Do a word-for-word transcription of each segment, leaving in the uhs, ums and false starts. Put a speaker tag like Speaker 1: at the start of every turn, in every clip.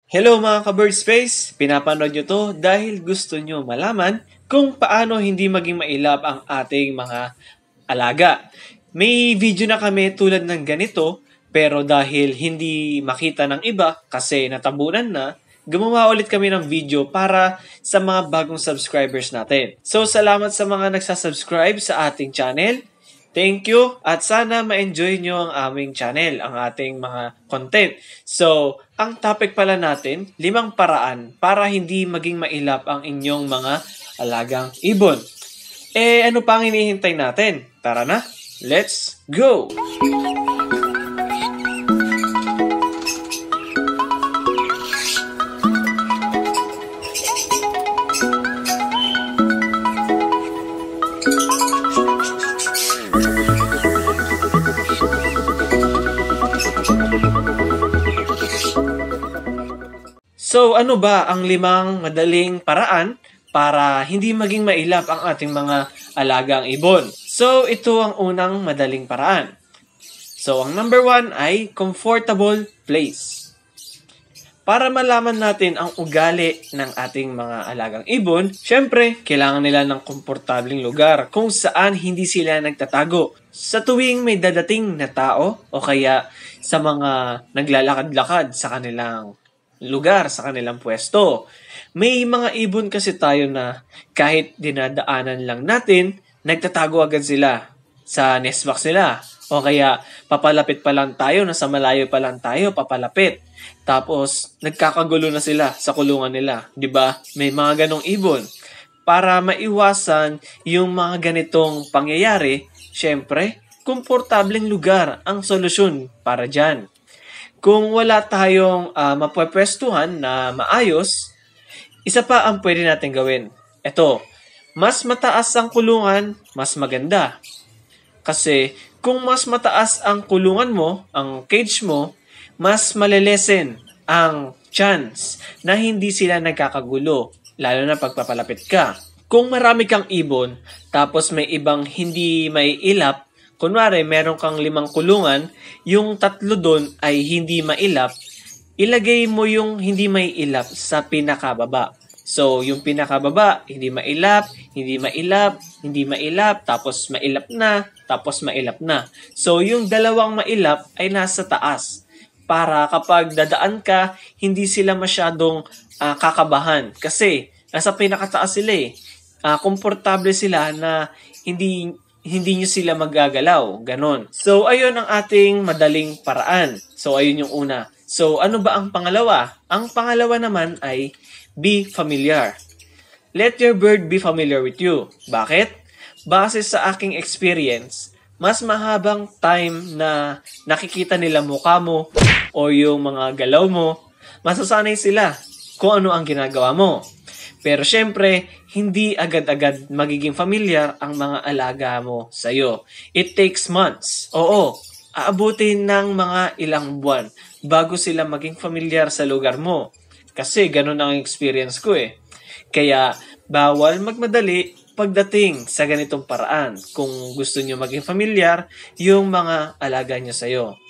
Speaker 1: Hello mga ka-Bird Space! Pinapanood nyo to dahil gusto nyo malaman kung paano hindi maging mailap ang ating mga alaga. May video na kami tulad ng ganito, pero dahil hindi makita ng iba kasi natabunan na, gumawa ulit kami ng video para sa mga bagong subscribers natin. So salamat sa mga nagsasubscribe sa ating channel. Thank you at sana ma-enjoy nyo ang aming channel, ang ating mga content. So, ang topic pala natin, limang paraan para hindi maging mailap ang inyong mga alagang ibon. Eh, ano pang hinihintay natin? Tara na, let's go! So ano ba ang limang madaling paraan para hindi maging mailap ang ating mga alagang ibon? So ito ang unang madaling paraan. So ang number one ay comfortable place. Para malaman natin ang ugali ng ating mga alagang ibon, syempre kailangan nila ng komportableng lugar kung saan hindi sila nagtatago. Sa tuwing may dadating na tao o kaya sa mga naglalakad-lakad sa kanilang lugar, sa kanilang pwesto. May mga ibon kasi tayo na kahit dinadaanan lang natin, nagtatago agad sila sa nest box nila. O kaya papalapit pa lang tayo, nasa malayo pa lang tayo, papalapit. Tapos nagkakagulo na sila sa kulungan nila. 'Di ba? May mga ganong ibon. Para maiwasan yung mga ganitong pangyayari, syempre, komportableng lugar ang solusyon para dyan. Kung wala tayong uh, mapapwestuhan na maayos, isa pa ang pwede natin gawin. Ito, mas mataas ang kulungan, mas maganda. Kasi kung mas mataas ang kulungan mo, ang cage mo, mas malelesen ang chance na hindi sila nagkakagulo, lalo na pagpapalapit ka. Kung marami kang ibon, tapos may ibang hindi may ilap, kunwari, meron kang limang kulungan, yung tatlo doon ay hindi mailap, ilagay mo yung hindi mailap sa pinakababa. So, yung pinakababa, hindi mailap, hindi mailap, hindi mailap, tapos mailap na, tapos mailap na. So, yung dalawang mailap ay nasa taas. Para kapag dadaan ka, hindi sila masyadong uh, kakabahan. Kasi, nasa pinakataas sila eh. Uh, komportable sila na hindi hindi nyo sila magagalaw. Ganon. So, ayun ang ating madaling paraan. So, ayun yung una. So, ano ba ang pangalawa? Ang pangalawa naman ay be familiar. Let your bird be familiar with you. Bakit? Base sa aking experience, mas mahabang time na nakikita nila mukha mo o yung mga galaw mo, masasanay sila kung ano ang ginagawa mo. Pero syempre, hindi agad-agad magiging familiar ang mga alaga mo sa'yo. It takes months. Oo, aabutin ng mga ilang buwan bago sila maging familiar sa lugar mo. Kasi ganun ang experience ko eh. Kaya bawal magmadali pagdating sa ganitong paraan kung gusto nyo maging familiar yung mga alaga nyo sa'yo.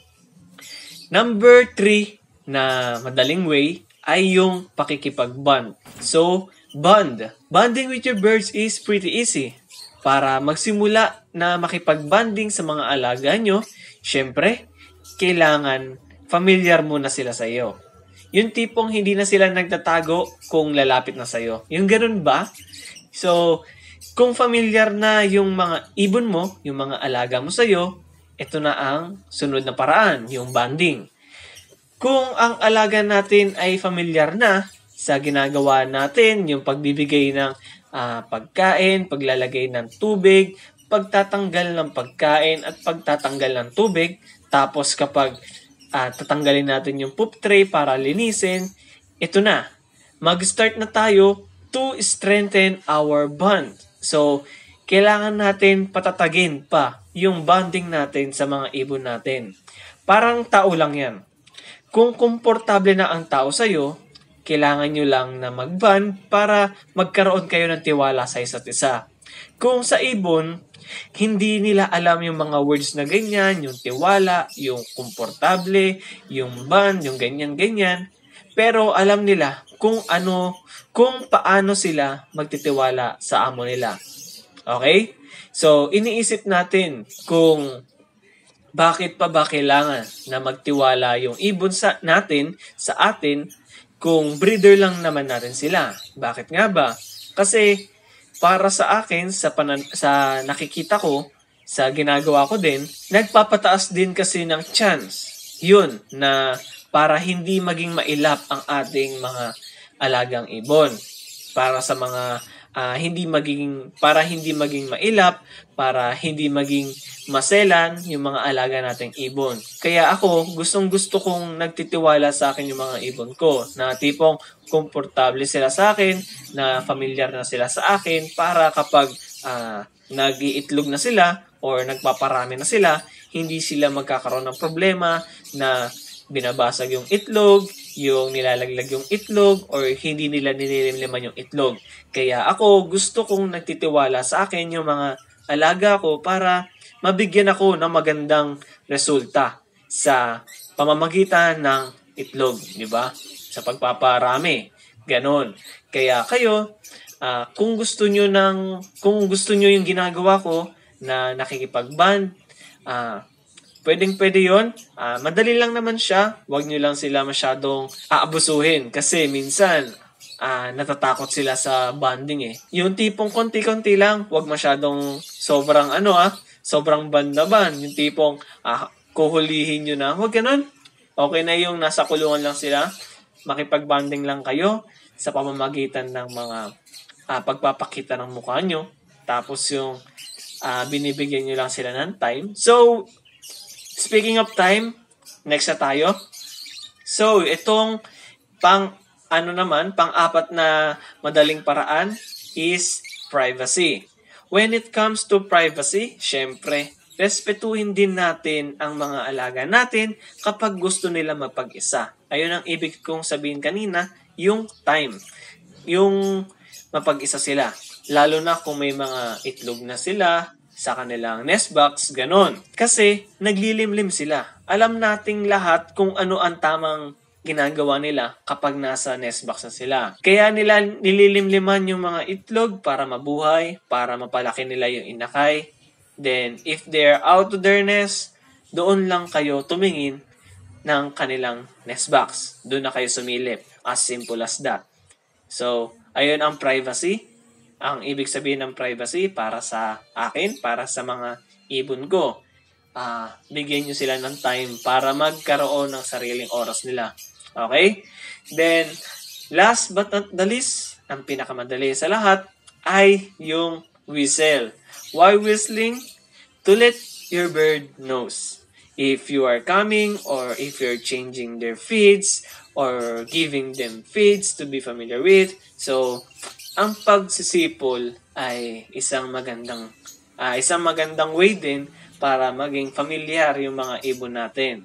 Speaker 1: Number three na madaling way ay yung pakikipag-bond. So, bond. Bonding with your birds is pretty easy. Para magsimula na makipag-bonding sa mga alaga nyo, syempre, kailangan familiar muna sila sa iyo. Yung tipong hindi na sila nagtatago kung lalapit na sa iyo. Yung ganun ba? So, kung familiar na yung mga ibon mo, yung mga alaga mo sa iyo, ito na ang sunod na paraan, yung bonding. Kung ang alaga natin ay familiar na sa ginagawa natin, yung pagbibigay ng uh, pagkain, paglalagay ng tubig, pagtatanggal ng pagkain at pagtatanggal ng tubig, tapos kapag uh, tatanggalin natin yung poop tray para linisin, ito na. Mag-start na tayo to strengthen our bond. So, kailangan natin patatagin pa yung bonding natin sa mga ibon natin. Parang tao lang yan. Kung komportable na ang tao sa'yo, kailangan nyo lang na mag-bond para magkaroon kayo ng tiwala sa isa't isa. Kung sa ibon, hindi nila alam yung mga words na ganyan, yung tiwala, yung komportable, yung bond, yung ganyan-ganyan, Pero alam nila kung ano, kung paano sila magtitiwala sa amo nila. Okay? So, iniisip natin kung bakit pa ba kailangan na magtiwala yung ibon sa natin, sa atin, kung breeder lang naman natin sila. Bakit nga ba? Kasi para sa akin, sa, panan- sa nakikita ko, sa ginagawa ko din, nagpapataas din kasi ng chance. Yun, na para hindi maging mailap ang ating mga alagang ibon. Para sa mga uh, hindi maging para hindi maging mailap, para hindi maging maselan yung mga alaga nating ibon. Kaya ako, gustong-gusto kong nagtitiwala sa akin yung mga ibon ko, na tipong komportable sila sa akin, na familiar na sila sa akin, para kapag uh, nag-iitlog na sila or nagpaparami na sila, hindi sila magkakaroon ng problema na binabasag yung itlog, yung nilalaglag yung itlog, or hindi nila nililimliman yung itlog. Kaya ako, gusto kong nagtitiwala sa akin yung mga alaga ko para mabigyan ako ng magandang resulta sa pamamagitan ng itlog, di ba? Sa pagpaparami. Ganon. Kaya kayo, uh, kung gusto nyo ng, kung gusto nyo yung ginagawa ko na nakikipag-band, ah, uh, pwedeng-pwede yun. Uh, madali lang naman siya. Huwag nyo lang sila masyadong aabusuhin. Kasi minsan, uh, natatakot sila sa bonding eh. Yung tipong konti-konti lang. Huwag masyadong sobrang ano ah. Sobrang bandaban. Yung tipong uh, kuhulihin nyo na. Huwag ganun. Okay na yung nasa kulungan lang sila. Makipag-bonding lang kayo sa pamamagitan ng mga uh, pagpapakita ng mukha nyo. Tapos yung uh, binibigyan nyo lang sila ng time. So, speaking of time, next na tayo. So, itong pang ano naman, pang-apat na madaling paraan is privacy. When it comes to privacy, syempre, respetuhin din natin ang mga alaga natin kapag gusto nila mapag-isa. Ayun ang ibig kong sabihin kanina, yung time. Yung mapag-isa sila. Lalo na kung may mga itlog na sila sa kanilang nest box, ganon. Kasi naglilimlim sila. Alam nating lahat kung ano ang tamang ginagawa nila kapag nasa nest box na sila. Kaya nila nililimliman yung mga itlog para mabuhay, para mapalaki nila yung inakay. Then, if they're out of their nest, doon lang kayo tumingin ng kanilang nest box. Doon na kayo sumilip. As simple as that. So, ayun ang privacy. Ang ibig sabihin ng privacy para sa akin, para sa mga ibon ko. Uh, bigyan nyo sila ng time para magkaroon ng sariling oras nila. Okay? Then, last but not the least, ang pinakamadali sa lahat ay yung whistle. Why whistling? To let your bird knows if you are coming or if you're changing their feeds or giving them feeds to be familiar with. So, ang pagsisipol ay isang magandang uh, isang magandang way din para maging familiar yung mga ibon natin.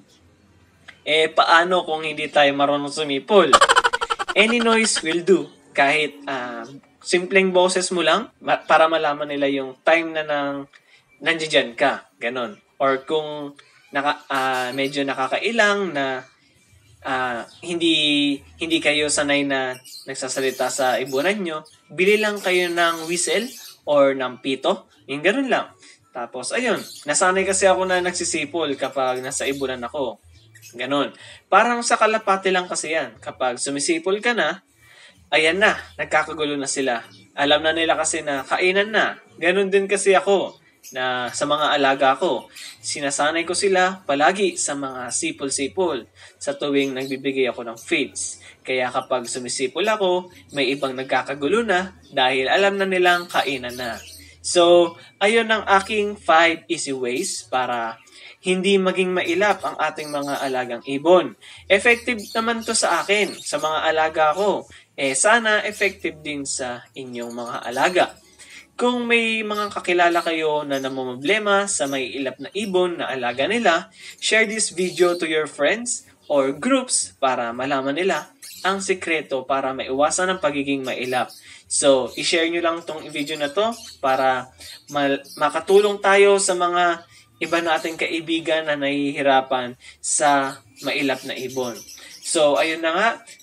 Speaker 1: Eh, paano kung hindi tayo marunong sumipol? Any noise will do. Kahit uh, simpleng boses mo lang ma- para malaman nila yung time na nang nandiyan ka. Ganon. Or kung naka, uh, medyo nakakailang na uh, hindi hindi kayo sanay na nagsasalita sa ibunan nyo, bili lang kayo ng whistle or ng pito. Yung ganun lang. Tapos, ayun. Nasanay kasi ako na nagsisipol kapag nasa ibunan ako. Ganon. Parang sa kalapati lang kasi yan. Kapag sumisipol ka na, ayan na, nagkakagulo na sila. Alam na nila kasi na kainan na. Ganon din kasi ako na sa mga alaga ko. Sinasanay ko sila palagi sa mga sipol-sipol sa tuwing nagbibigay ako ng feeds. Kaya kapag sumisipol ako, may ibang nagkakagulo na dahil alam na nilang kainan na. So, ayun ang aking five easy ways para hindi maging mailap ang ating mga alagang ibon. Effective naman to sa akin, sa mga alaga ko. Eh, sana effective din sa inyong mga alaga. Kung may mga kakilala kayo na namumblema sa may ilap na ibon na alaga nila, share this video to your friends or groups para malaman nila ang sikreto para maiwasan ang pagiging mailap. So, i-share nyo lang tong video na to para mal- makatulong tayo sa mga iba nating kaibigan na nahihirapan sa mailap na ibon. So, ayun na nga.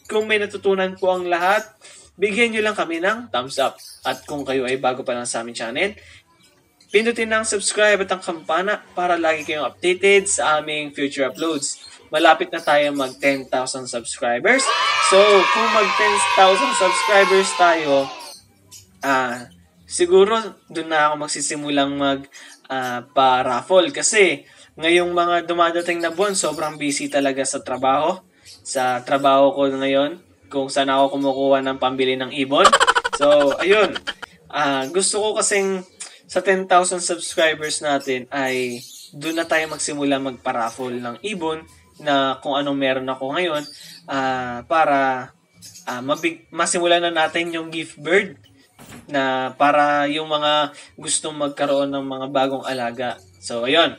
Speaker 1: kung may natutunan po ang lahat, bigyan nyo lang kami ng thumbs up. At kung kayo ay bago pa lang sa aming channel, pindutin ang subscribe at ang kampana para lagi kayong updated sa aming future uploads. Malapit na tayo mag ten thousand subscribers. So, kung mag ten thousand subscribers tayo, ah, siguro doon na ako magsisimulang mag uh, pa-raffle. Kasi ngayong mga dumadating na buwan, sobrang busy talaga sa trabaho. Sa trabaho ko ngayon, kung saan ako kumukuha ng pambili ng ibon. So, ayun. Uh, gusto ko kasing sa ten thousand subscribers natin ay doon na tayo magsimula magpa-raffle ng ibon na kung anong meron ako ngayon uh, para uh, mabig- masimulan na natin yung gift bird na para yung mga gustong magkaroon ng mga bagong alaga. So, ayun.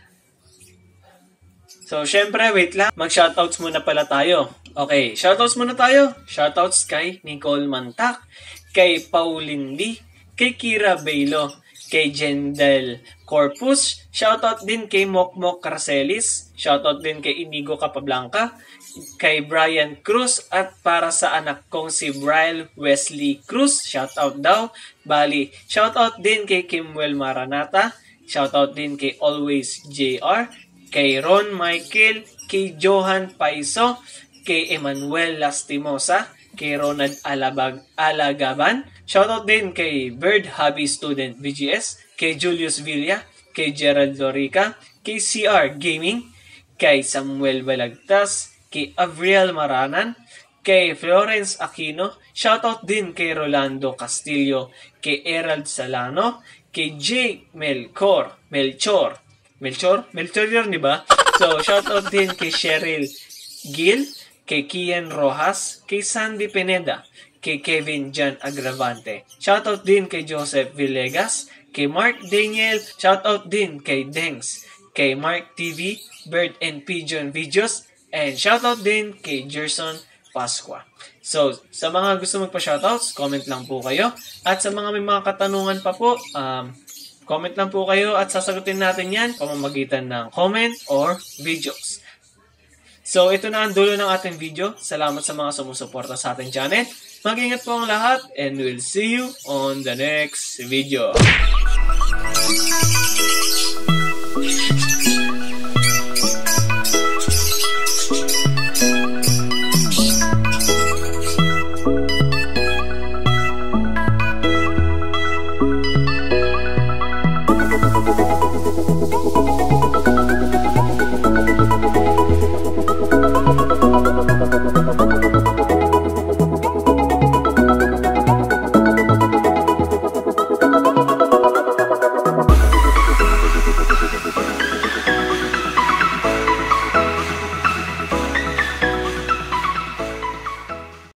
Speaker 1: So, syempre, wait lang. Mag-shoutouts muna pala tayo. Okay, shoutouts muna tayo. Shoutouts kay Nicole Mantak, kay Pauline Lee, kay Kira Bailo, kay Jendel Corpus. Shoutout din kay Mokmok Carcelis. Shoutout din kay Inigo Capablanca, kay Brian Cruz, at para sa anak kong si Brian Wesley Cruz. Shoutout daw. Bali, shoutout din kay Kimwell Maranata. Shoutout din kay Always J R, kay Ron Michael, kay Johan Paiso, kay Emmanuel Lastimosa, kay Ronald Alabag Alagaban. Shoutout din kay Bird Hobby Student V G S, kay Julius Villa, kay Gerald Lorica, kay C R Gaming, kay Samuel Balagtas, kay Avriel Maranan, kay Florence Aquino. Shoutout din kay Rolando Castillo, kay Erald Salano, kay Jake Melchor, Melchor, Melchor? Melchor yun, di ba? So, shoutout din kay Cheryl Gil, kay Kian Rojas, kay Sandy Pineda, kay Kevin Jan Agravante. Shoutout din kay Joseph Villegas, kay Mark Daniel. Shoutout din kay Dengs, kay Mark T V, Bird and Pigeon Videos, and shoutout din kay Gerson Pasqua. So, sa mga gusto magpa-shoutouts, comment lang po kayo. At sa mga may mga katanungan pa po, um, comment lang po kayo at sasagutin natin yan pamamagitan ng comment or videos. So, ito na ang dulo ng ating video. Salamat sa mga sumusuporta sa ating channel. Mag-ingat po ang lahat and we'll see you on the next video.